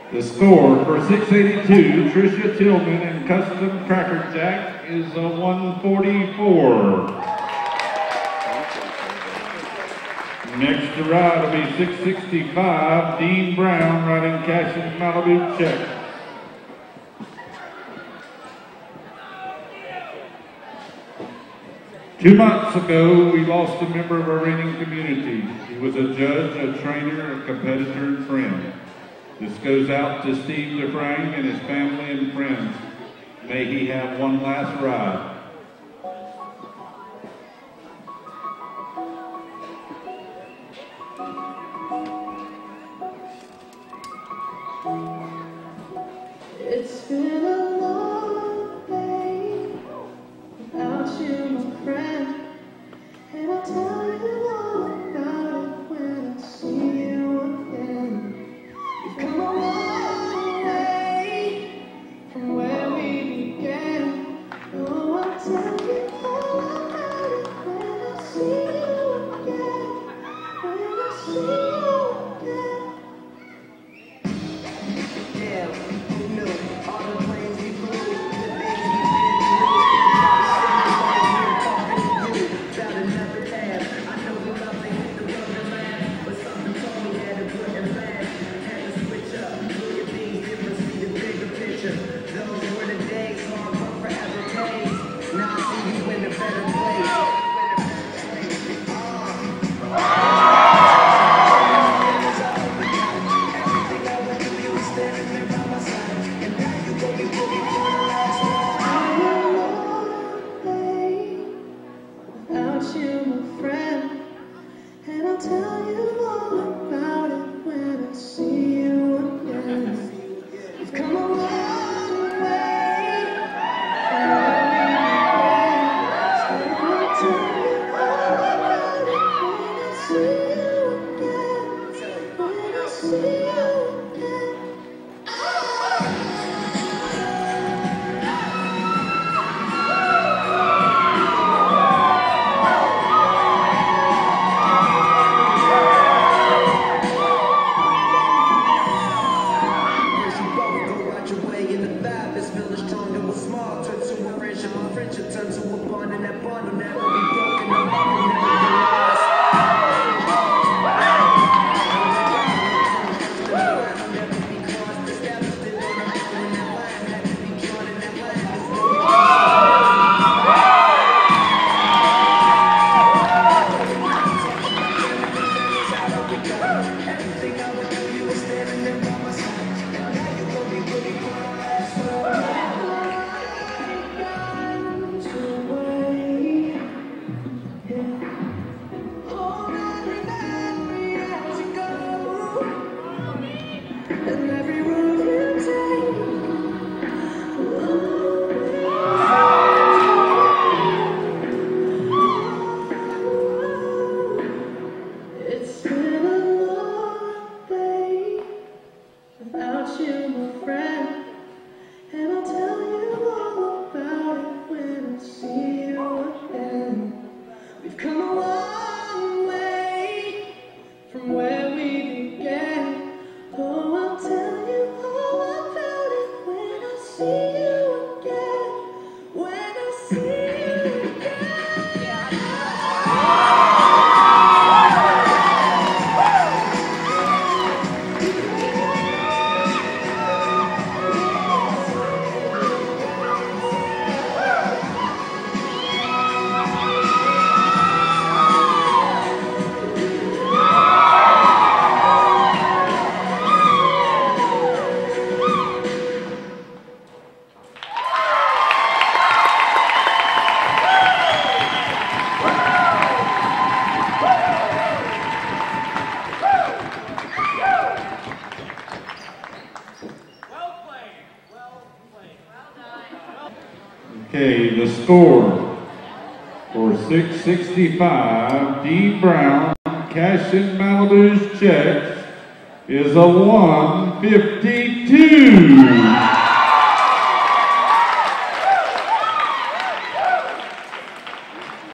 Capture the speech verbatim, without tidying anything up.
The score for six eighty-two, Tricia Tillman and Custom Cracker Jack is a one forty-four. Next to ride will be six sixty-five, Dean Brown riding Cash and Malibu Check. Two months ago, we lost a member of our reining community. He was a judge, a trainer, a competitor, and friend. This goes out to Steve DeFrank and his family and friends. May he have one last ride. It's been a long day without you, my friend, and I'll tell you all about it when I see you again. We've come a long way from where we began. Oh, I'll tell you all about it when I see you again. When I see you again. Yeah, who knew? All the planes we flew, the things we been through. About another laugh. I know we love to hit the road and laugh, but something told me that it wouldn't last. Had to switch up, look at things different, see the bigger picture. Those were the days, hard work forever pays. Now I see you in a better place. Without you, my friend, and I'll tell you all about it when I see you again. We've come a long way from where we began, so I'll tell you all about it when I see you again. When I see you again. Without you, my friend, and I'll tell you all about it when I see you again. We've come a long way from where we began. Oh, I'll tell you all about it when I see you again. When I see you again. Okay, the score for six sixty-five, Dean Brown, Cash and Malibu's Checks is a one fifty-two.